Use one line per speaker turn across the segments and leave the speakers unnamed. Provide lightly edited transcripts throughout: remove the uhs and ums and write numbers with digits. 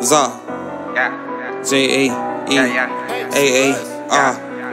Jae Aar.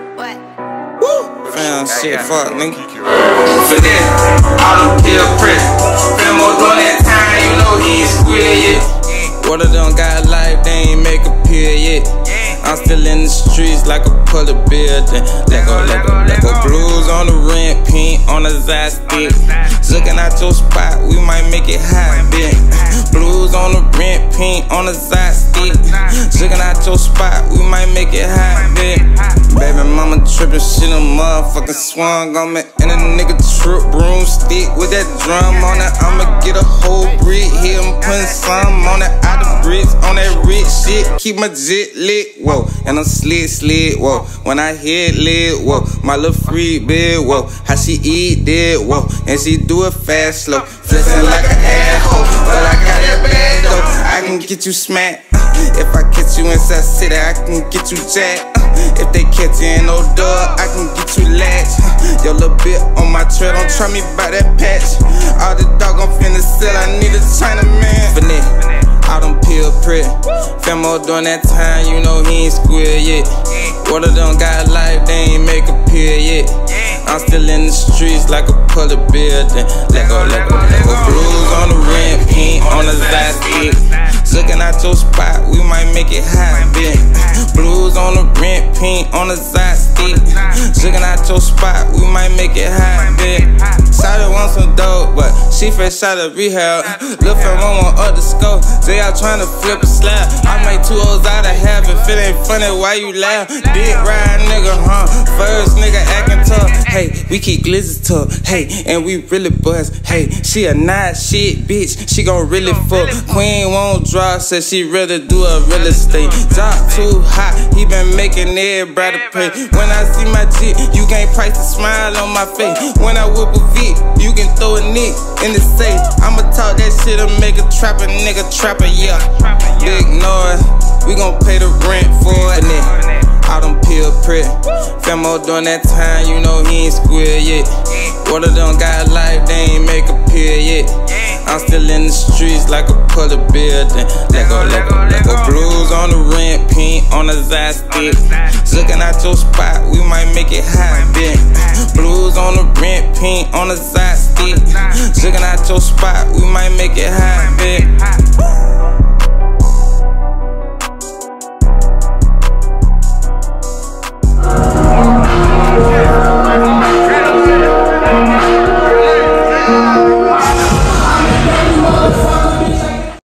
Woo! Fam, shit, fuck, nigga.
Finesse, all them pill press. Famo doing that time, you know he ain't square yet.
What of them got life, they ain't make a pill yet. I'm still in the streets like a public building. Let go blues on the rent, pink on the Zac stick. Looking at your spot, we might make it hot, bitch. Blues on the rent, pink on the Zac stick. Looking at your spot, we might make it hot, bitch. Baby mama trippin', shit a motherfucking swung on me. And a nigga trip broomstick with that drum on it. I'ma get a whole brick here, I'm putting some on it. Out the bricks on that rich shit, keep my jet lit, whoa. And I'm slid, whoa. When I hit lit, whoa. My little free bed, whoa. How she eat dead, whoa. And she do it fast, slow. Flexin' like an asshole, but I got that bag though. I can get you smacked. If I catch you inside city, I can get you jacked. If they catch you in no door, I can get you latched. Yo, little bit on my trail, don't try me by that patch. All the dog I'm finna sell, I need a Chinaman. Finesse, all them pill prep. Famo during that time, you know he ain't square yet. What of them got life, they ain't make a pill yet. I'm still in the streets like a public building. Let go blues on the rent, pink on the Zac stick. Looking at your spot, we might make it hot, bitch. Blues on the rent, pink on the Zac stick. Looking at your spot, we might make it hot, bitch. Shotta want some dope, but she fresh out of rehab. Look for one up the scope. Jae Aar tryna flip a slab. I make 2 O's out of half. If it ain't funny, why you laugh? Dick ride nigga, huh? First nigga acting tough. Hey, we keep glizzy tough. Hey, and we really buzz. Hey, she a nice shit bitch. She gon' really fuck. Queen won't drop, said she rather do a real estate. Job too hot, he been making everybody pay. When I see my jit, you can't price the smile on my face. When I whip a V, you can throw a nick in the safe. I'ma talk that shit and make a trapper nigga trapper, yeah. Big noise, we gon' pay the rent for it. All them pill prep. Famo during that time, you know he ain't square yet. What of them got life, they ain't make a pill yet. I'm still in the streets like a public building. Let go blues on the rent, pink on the Zac stick. Looking at your spot, we might make it hot, bitch. Blues on the rent, pink on the Zac stick. Looking at your spot, we might make it hot, bitch.